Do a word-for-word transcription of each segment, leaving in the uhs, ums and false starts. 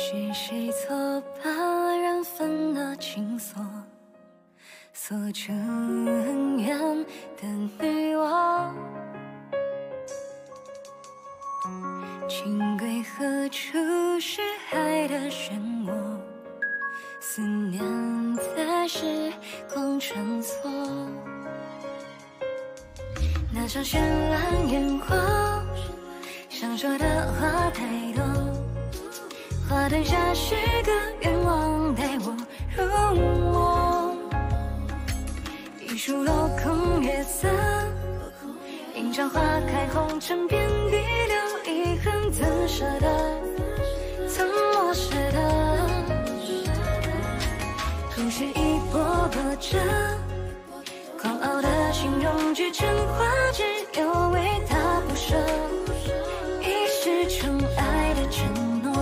是谁错把人分了情锁，锁成远的女王？情归何处是爱的漩涡？思念在时光穿梭。那场绚烂烟火，想说的话太多。花灯下许个愿望，带我入梦。一树落空月色，一场花开红尘遍地留遗恨，怎舍得，怎么舍得？故事一波波折，狂傲的心容聚成花，只有为他不舍，一世宠爱的承诺。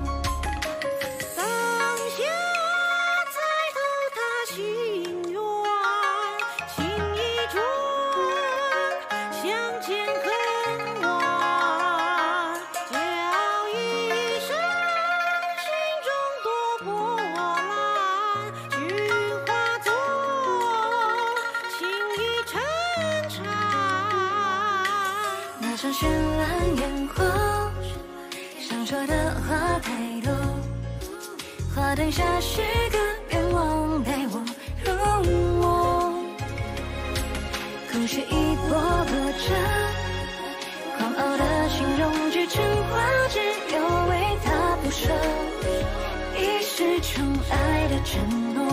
绚烂烟火，想说的话太多。花灯下许个愿望，带我入梦。故事一波波折，狂傲的心容聚成花，只有为他不舍，一世宠爱的承诺。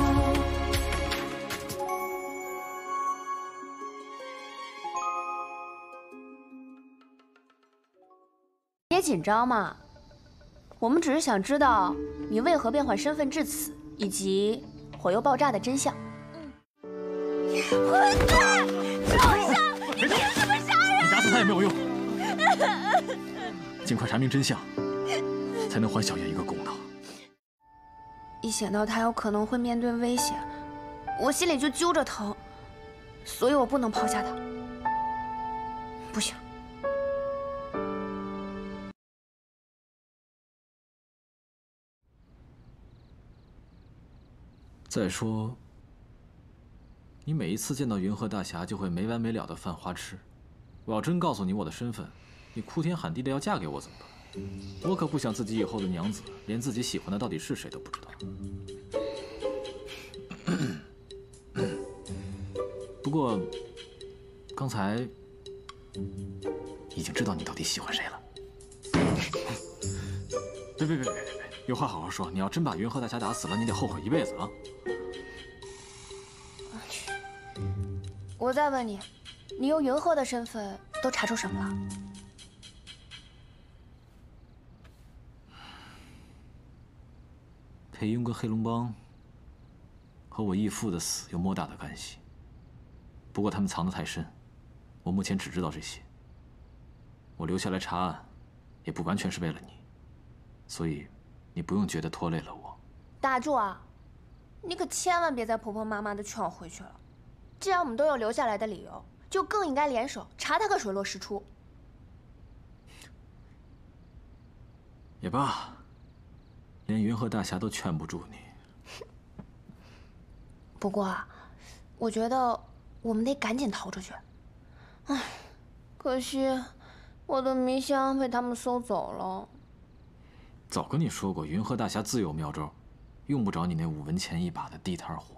别紧张嘛，我们只是想知道你为何变换身份至此，以及火油爆炸的真相。 混蛋！畜生！你凭什么杀人？ 你打死他也没有用，尽快查明真相，才能还小叶一个公道。 一想到他有可能会面对危险，我心里就揪着疼，所以我不能抛下他。不行。 再说，你每一次见到云鹤大侠就会没完没了的犯花痴。我要真告诉你我的身份，你哭天喊地的要嫁给我怎么办？我可不想自己以后的娘子连自己喜欢的到底是谁都不知道。不过，刚才已经知道你到底喜欢谁了。别别别别别别！有话好好说。你要真把云鹤大侠打死了，你得后悔一辈子啊！ 我再问你，你用云鹤的身份都查出什么了？ 裴庸跟黑龙帮和我义父的死有莫大的干系，不过他们藏得太深，我目前只知道这些。我留下来查案，也不完全是为了你，所以你不用觉得拖累了我。 大柱啊，你可千万别再婆婆妈妈的劝我回去了。既然我们都有留下来的理由，就更应该联手查他个水落石出。 也罢，连云鹤大侠都劝不住你。 不过啊，我觉得我们得赶紧逃出去。唉，可惜我的迷香被他们收走了。 早跟你说过，云鹤大侠自有妙招，用不着你那五文钱一把的地摊货。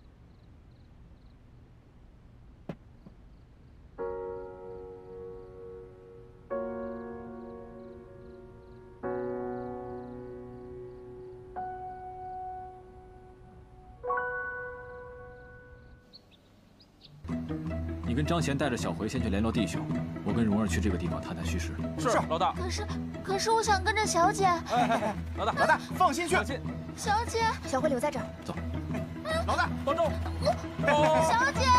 你跟张贤带着小回先去联络弟兄，我跟蓉儿去这个地方探探虚实。 是，老大。 可是，可是我想跟着小姐。 哎哎哎，老大，老大，放心去。放心。 小姐， 小辉留在这儿。 走。 老大，保重。 小姐。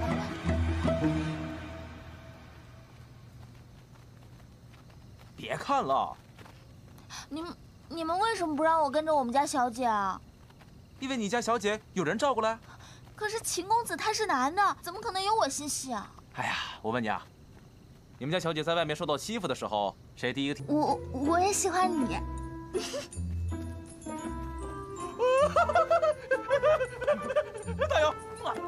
别看了。 你们，你们为什么不让我跟着我们家小姐啊？ 因为你家小姐有人照顾了。 可是秦公子他是男的，怎么可能有我心细啊？ 哎呀，我问你啊，你们家小姐在外面受到欺负的时候，谁第一个听？ 我我也喜欢你。 加油！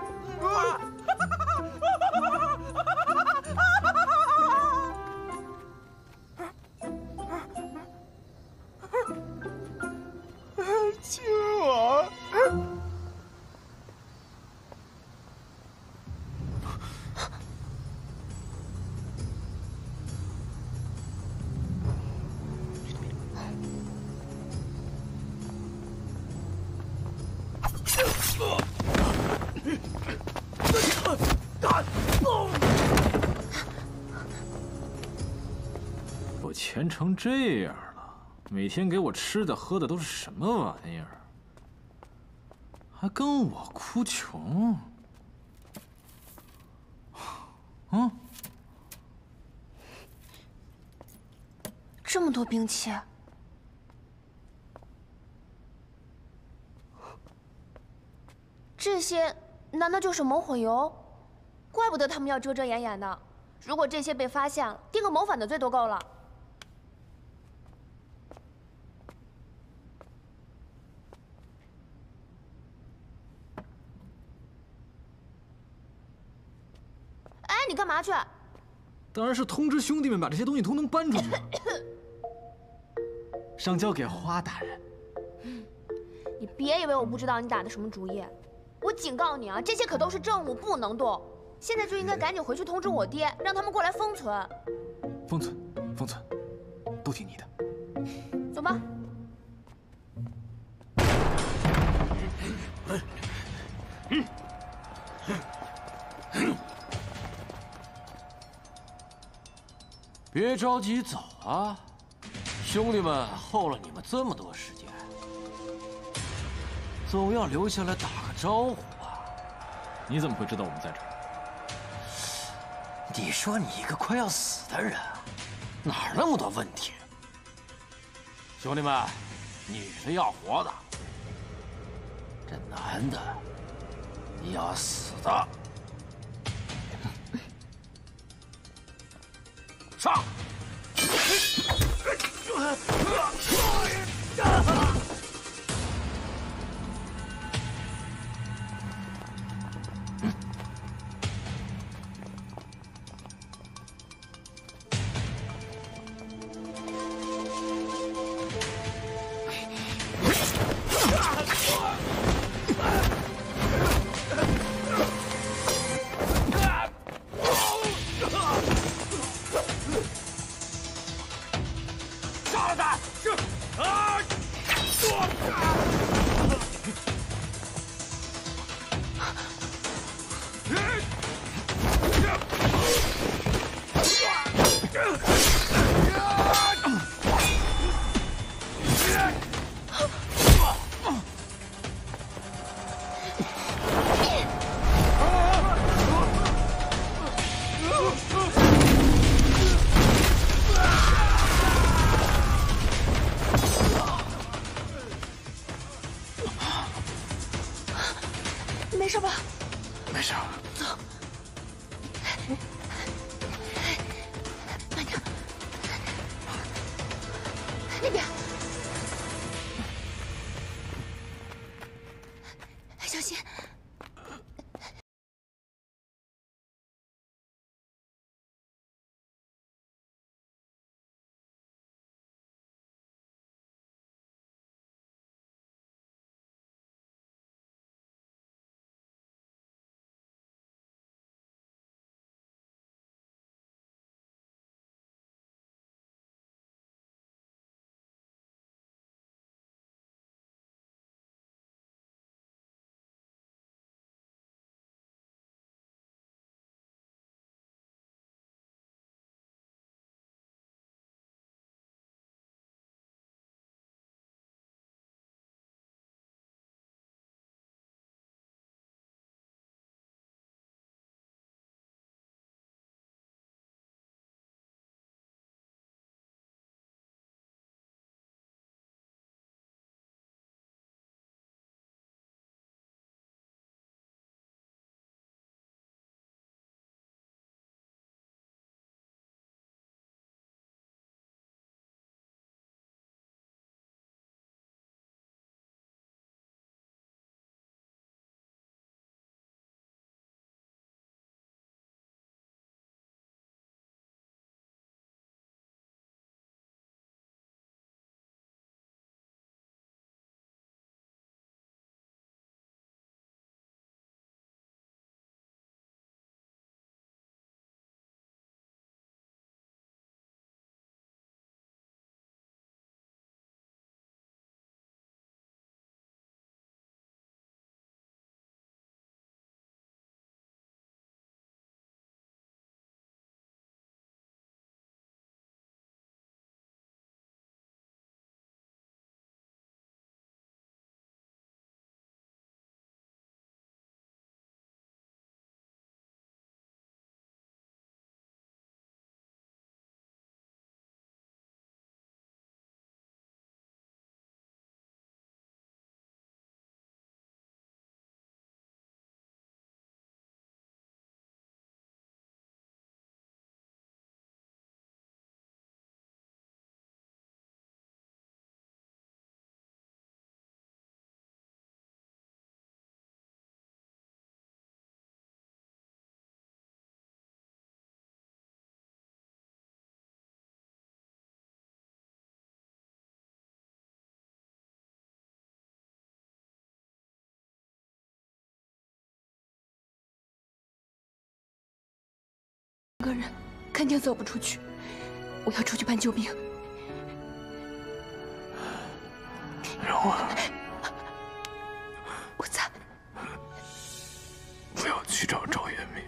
亲我。 我钱成这样了，每天给我吃的喝的都是什么玩意儿？还跟我哭穷？嗯， 这么多兵器，这些难道就是谋火油？怪不得他们要遮遮掩掩的。如果这些被发现了，定个谋反的罪都够了。哎，你干嘛去？ 当然是通知兄弟们把这些东西通通搬出去，上交给花大人。 你别以为我不知道你打的什么主意，我警告你啊，这些可都是政务，不能动。现在就应该赶紧回去通知我爹，让他们过来封存。 封存，封存，都听你的。 走吧。 别着急走啊，兄弟们候了你们这么多时间，总要留下来打个招呼吧。 你怎么会知道我们在这儿？ 你说你一个快要死的人，哪儿那么多问题？兄弟们，女的要活的，这男的要死的。上！ 没事吧？ 没事。 走。慢点。那边。小心。 个人肯定走不出去，我要出去搬救兵。 蓉儿， 我在。 不要去找赵元明。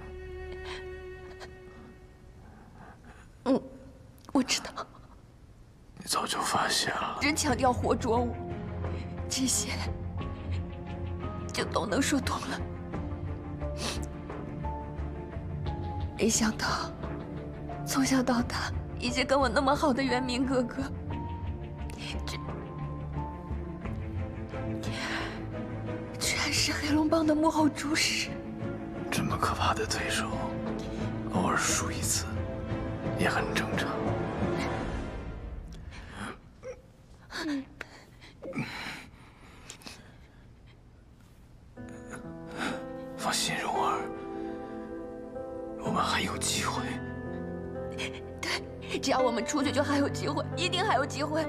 嗯，我知道。 你早就发现了。 人强调活捉我，这些就都能说通了。没想到，从小到大一直跟我那么好的元明哥哥，居居然是黑龙帮的幕后主使。 这么可怕的对手，偶尔输一次也很正常。放心，蓉儿，我们还有机会。 对，只要我们出去，就还有机会，一定还有机会。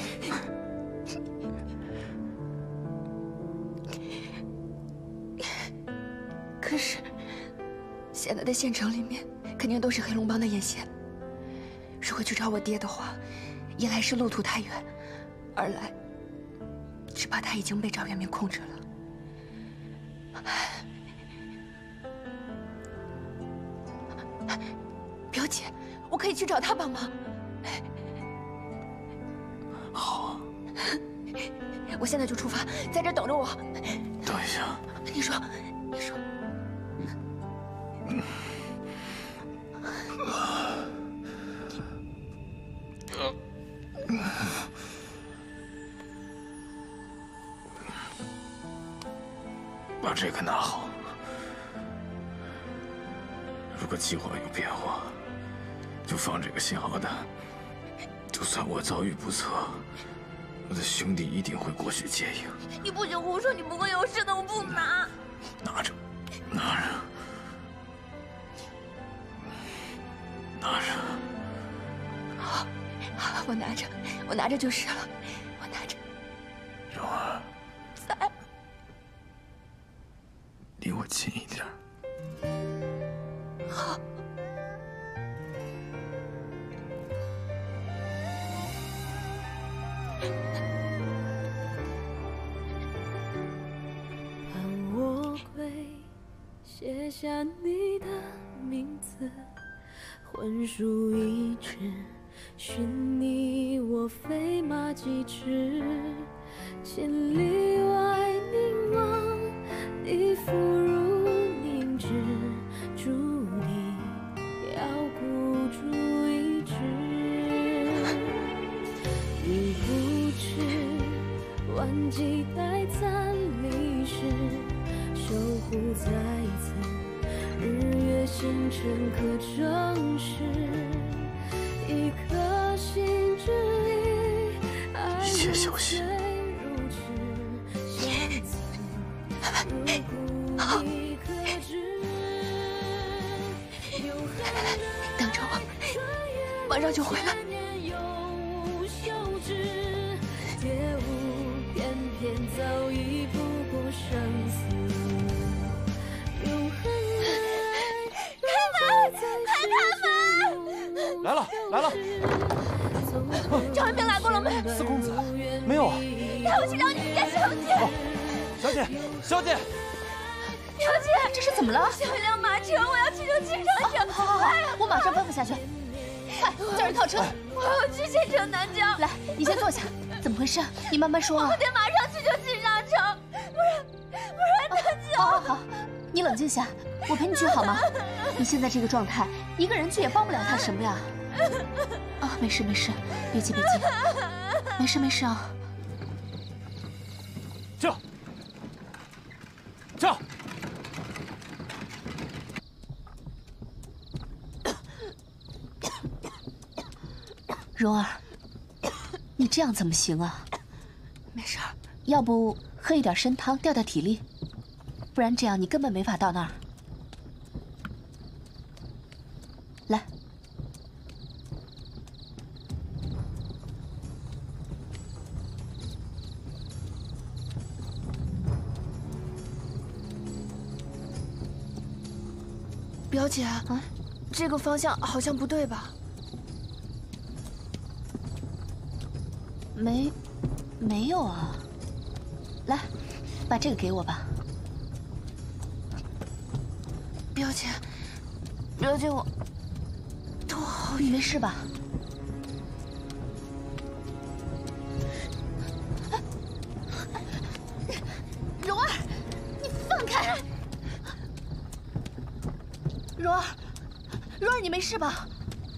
可是，现在的县城里面肯定都是黑龙帮的眼线。如果去找我爹的话，一来是路途太远，二来只怕他已经被赵元明控制了。表姐，我可以去找他帮忙。 好啊， 我现在就出发，在这等着我。 等一下， 你说，你说。 把这个拿好。如果计划有变化，就放这个信号弹。就算我遭遇不测，我的兄弟一定会过去接应。 你不许胡说，你不会有事的，我不拿。 拿着，拿着，拿着。 好，好，我拿着，我拿着就是了，我拿着。 蓉儿， 在。 离我近一点。 好。 盼我归，写下你的名字，魂术一致，寻你我飞马几尺，千里外凝望，你肤如凝脂，注定要孤注一掷。你不知万几代残历史，守护在此，日月星辰可证实。一颗心之意， 一切小心。 好，等着我，马上就回来。 来了来了！ 赵元明来过了没？ 四公子没有啊？ 他要去找你们家小姐。 哦，小姐，小姐， 小姐， 这是怎么了？ 想一辆马车，我要去救金长城。 好好好，我马上吩咐下去。快，叫人靠车。 我要去县城南郊。 来，你先坐下。怎么回事？你慢慢说啊。 我得马上去救金长城，不然不然他就…… 好好好，你冷静下，我陪你去好吗？你现在这个状态，一个人去也帮不了他什么呀。啊，没事没事，别急别急，没事没事啊。 叫叫！ 蓉儿，你这样怎么行啊？没事儿，要不喝一点参汤调调体力，不然这样你根本没法到那儿。来。表姐啊， 这个方向好像不对吧？ 没，没有啊。来，把这个给我吧。 表姐，表姐，我头好晕， 没事吧？蓉儿，你放开！蓉儿，蓉儿，你没事吧？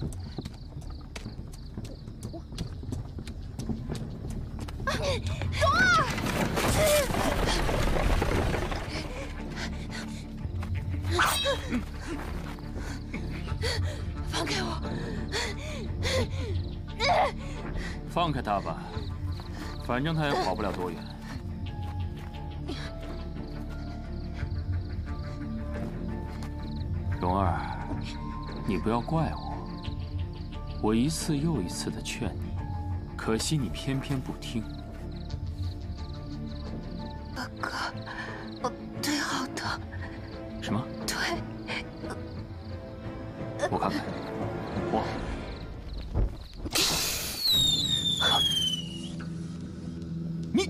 我，啊，蓉儿！ 放开我！ 放开他吧，反正他也跑不了多远。蓉儿，你不要怪我，我一次又一次的劝你，可惜你偏偏不听。 哥哥，我腿好疼。 什么？ 腿。 我看看，我。你，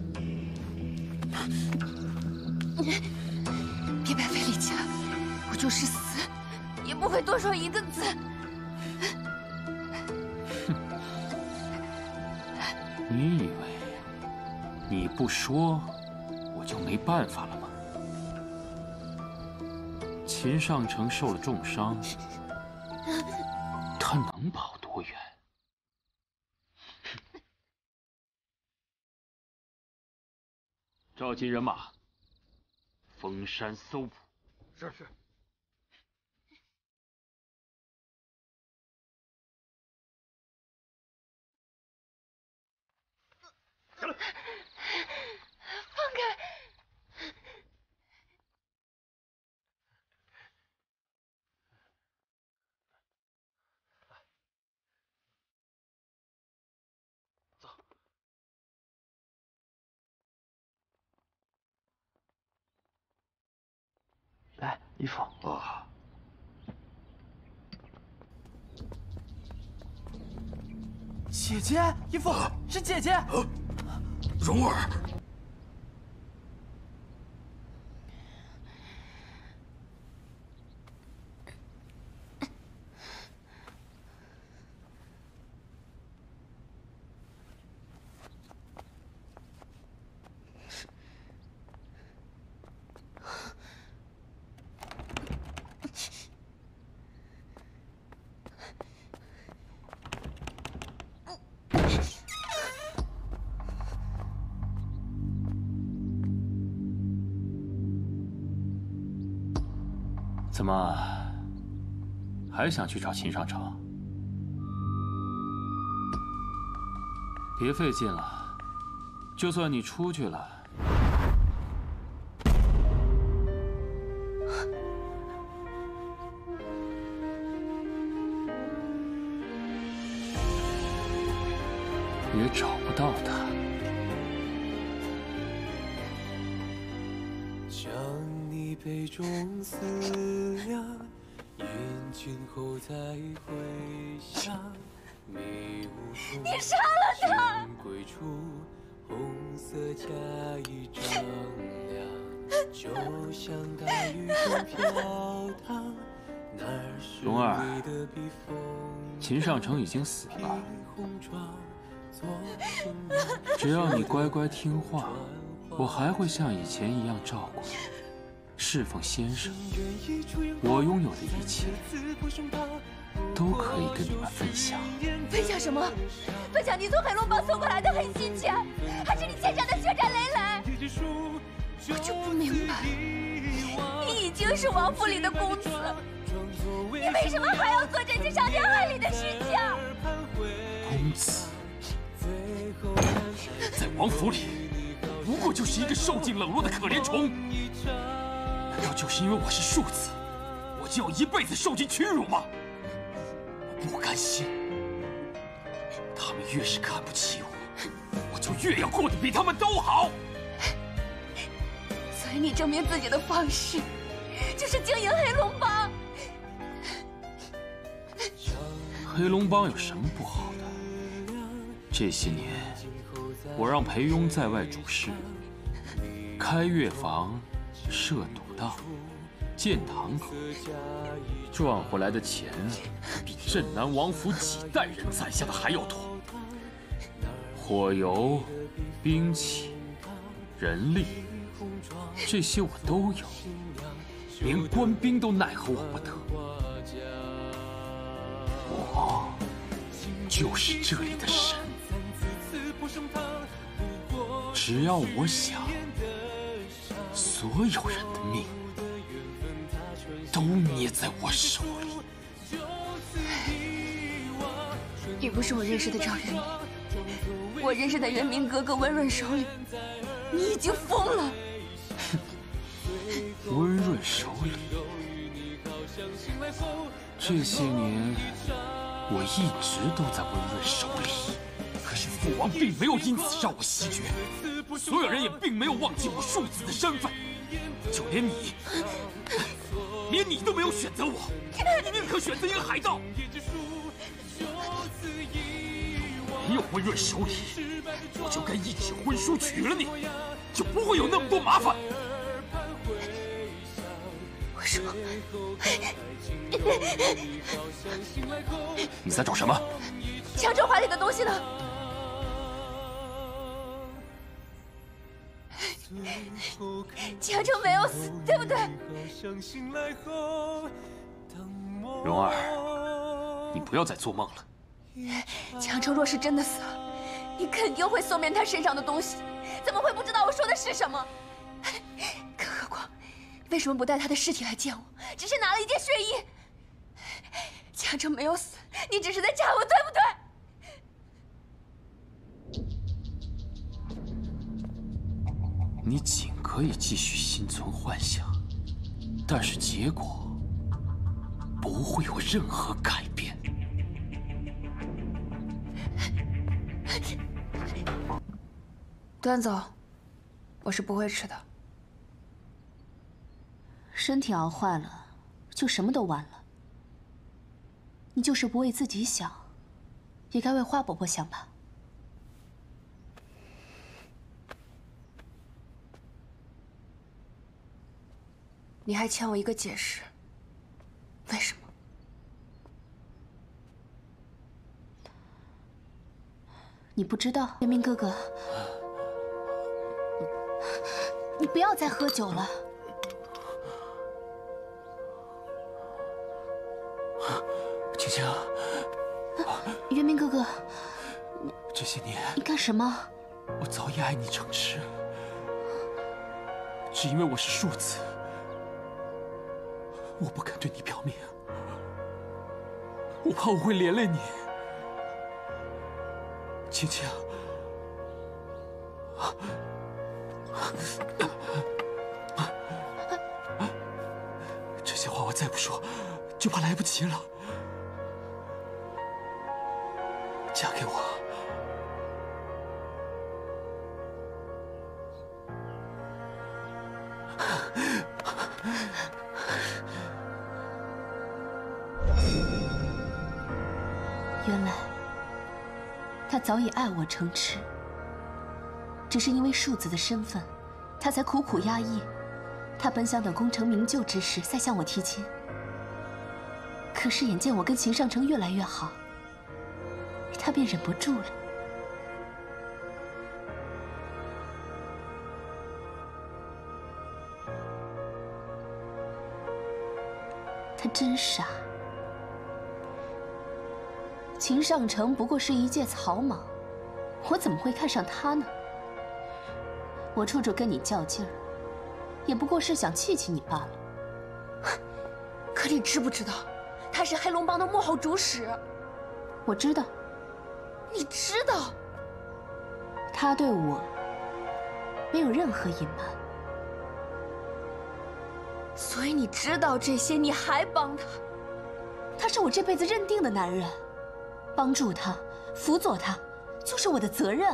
别白费力气了，我就是死，也不会多说一个字。 你以为你不说，我就没办法了吗？秦上城受了重伤。他能跑多远？召集人马，封山搜捕。 是是。下来。 放开！ 来，衣服。 啊。 姐姐，衣服是姐姐。 蓉儿。 怎么还想去找秦上城？别费劲了，就算你出去了，也找不到他。 将你杯中思量，饮尽后再回想。迷雾中， 你杀了他！ 归处，红色加一丈量，就像大雨中飘荡。哪是蓉儿， 你的笔锋？ 秦上城已经死了。只要你乖乖听话，我还会像以前一样照顾你，侍奉先生。我拥有的一切，都可以跟你们分享。 分享什么？分享你从黑龙帮送过来的黑心钱，还是你欠下的血债累累？我就不明白，你已经是王府里的公子，你为什么还要做这些伤天害理的事情？ 公子，在王府里，不过就是一个受尽冷落的可怜虫。难道就是因为我是庶子，我就要一辈子受尽屈辱吗？我不甘心。他们越是看不起我，我就越要过得比他们都好。 所以你证明自己的方式，就是经营黑龙帮。 黑龙帮有什么不好的？这些年，我让裴庸在外主事，开乐坊、设赌档、建堂口，赚回来的钱比镇南王府几代人攒下的还要多。火油、兵器、人力，这些我都有，连官兵都奈何我不得。我就是这里的神，只要我想，所有人的命都捏在我手里。 你不是我认识的赵元明，我认识的元明哥哥温润手里，你已经疯了。 温润手里，这些年我一直都在温润手里，可是父王并没有因此让我西绝，所有人也并没有忘记我庶子的身份，就连你，连你都没有选择我，你宁可选择一个海盗。没有温润手里，我就该一纸婚书娶了你，就不会有那么多麻烦。 我说， 你在找什么？ 强州怀里的东西呢？强州没有死，对不对？ 蓉儿，你不要再做梦了。 强州若是真的死了，你肯定会搜遍他身上的东西，怎么会不知道我说的是什么？更何况，为什么不带他的尸体来见我，只是拿了一件血衣？强州没有死，你只是在诈我，对不对？ 你仅可以继续心存幻想，但是结果不会有任何改变。 端走，我是不会吃的。 身体熬坏了，就什么都完了。你就是不为自己想，也该为花伯伯想吧。 你还欠我一个解释，为什么？ 你不知道，元明哥哥，你不要再喝酒了。 青青， 元明哥哥， 这些年你干什么？ 我早已爱你成痴，只因为我是庶子，我不敢对你表明，我怕我会连累你。青青，这些话我再不说，就怕来不及了。嫁给我。 原来他早已爱我成痴，只是因为庶子的身份，他才苦苦压抑。他本想等功成名就之时再向我提亲，可是眼见我跟秦上城越来越好，他便忍不住了。他真傻。秦上城不过是一介草莽，我怎么会看上他呢？我处处跟你较劲儿，也不过是想气气你罢了。 可你知不知道，他是黑龙帮的幕后主使？ 我知道。 你知道？ 他对我没有任何隐瞒。 所以你知道这些，你还帮他？ 他是我这辈子认定的男人，帮助他、辅佐他，就是我的责任。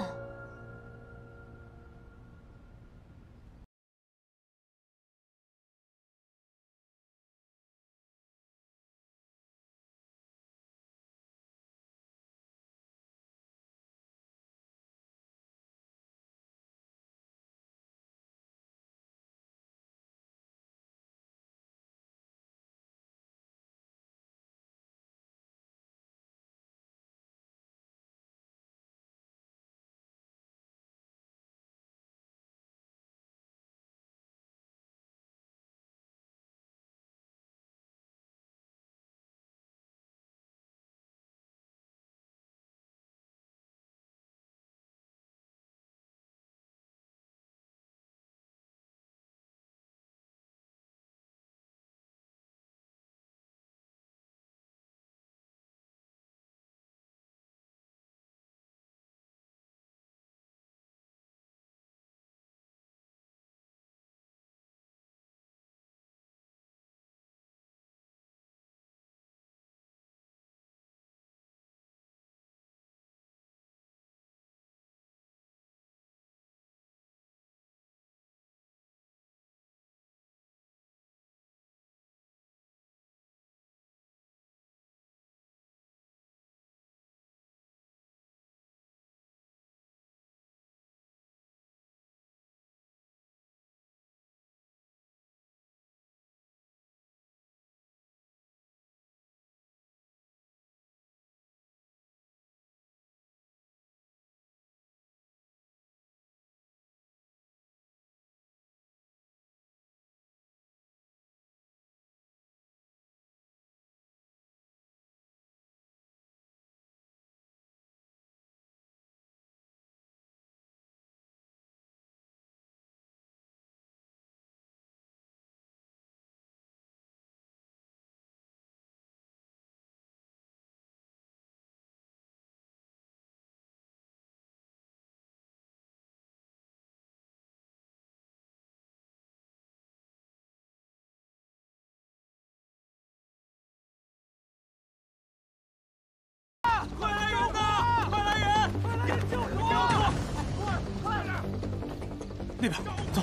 那边走。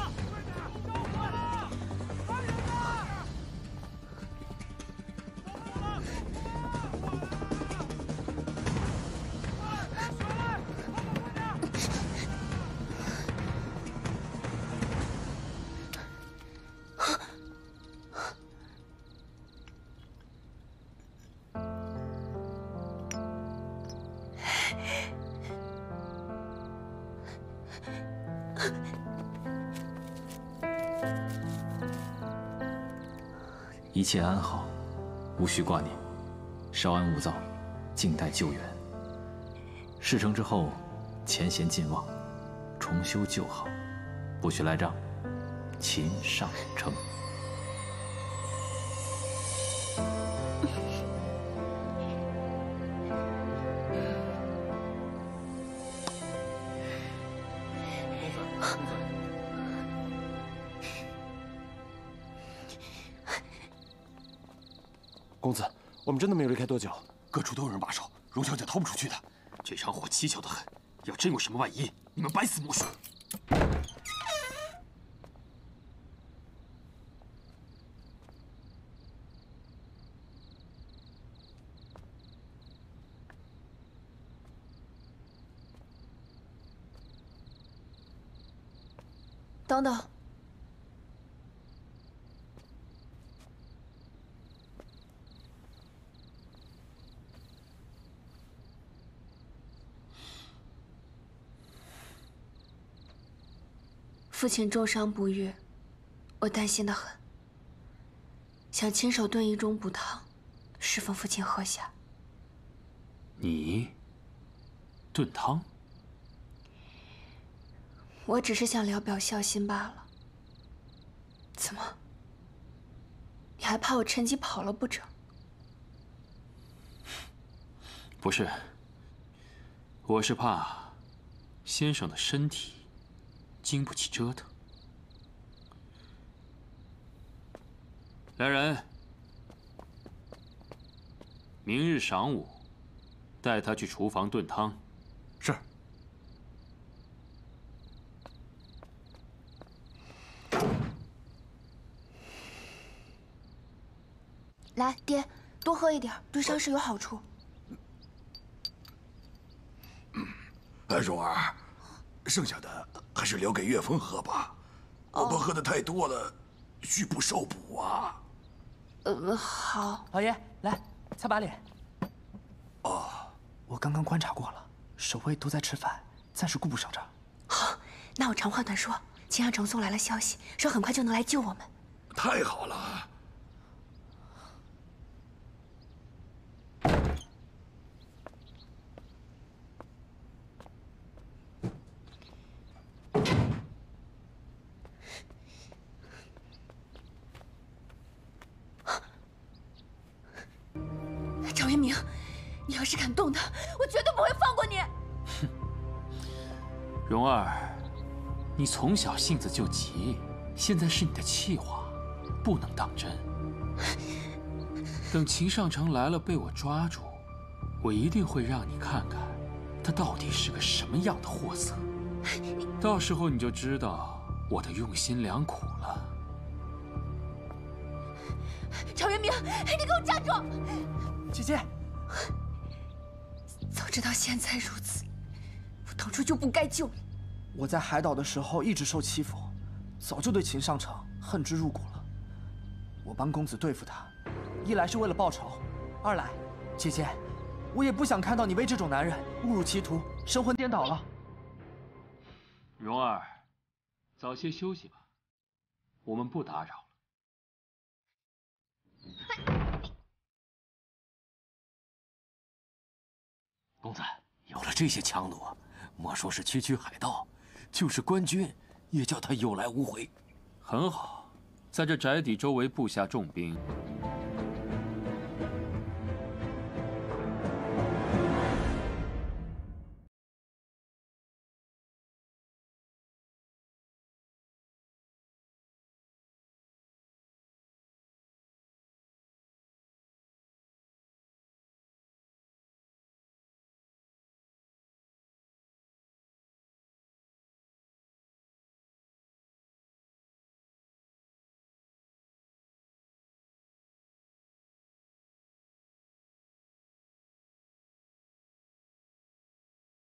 一切安好，无需挂念，稍安勿躁，静待救援。事成之后，前贤尽忘，重修旧好，不许赖账。秦上称。 公子，我们真的没有离开多久，各处都有人把守，荣小姐逃不出去的。这场火蹊跷得很，要真有什么万一，你们百死莫说。 等等。 父亲重伤不愈，我担心的很，想亲手炖一盅补汤，侍奉父亲喝下。 你炖汤？ 我只是想聊表孝心罢了。怎么？你还怕我趁机跑了不成？ 不是，我是怕先生的身体。 经不起折腾。来人，明日晌午，带他去厨房炖汤。是。 来，爹，多喝一点，对伤势有好处。 哎，蓉儿，剩下的。 还是留给岳峰喝吧，我们喝的太多了，虚不受补啊。 呃，好。 老爷，来擦把脸。 哦， 我刚刚观察过了，守卫都在吃饭，暂时顾不上这儿。 好，那我长话短说，秦阳城送来了消息，说很快就能来救我们。 太好了。 赵云明，你要是敢动他，我绝对不会放过你。 哼，蓉儿，你从小性子就急，现在是你的气话，不能当真。等秦上城来了，被我抓住，我一定会让你看看，他到底是个什么样的货色。到时候你就知道我的用心良苦了。 赵云明，你给我站住！ 姐姐， 早知道现在如此，我当初就不该救你。 我在海岛的时候一直受欺负，早就对秦上城恨之入骨了。我帮公子对付他，一来是为了报仇，二来，姐姐，我也不想看到你为这种男人误入歧途，神魂颠倒了。 蓉儿，早些休息吧，我们不打扰了。 公子有了这些强弩，莫说是区区海盗，就是官军也叫他有来无回。很好，在这宅邸周围布下重兵，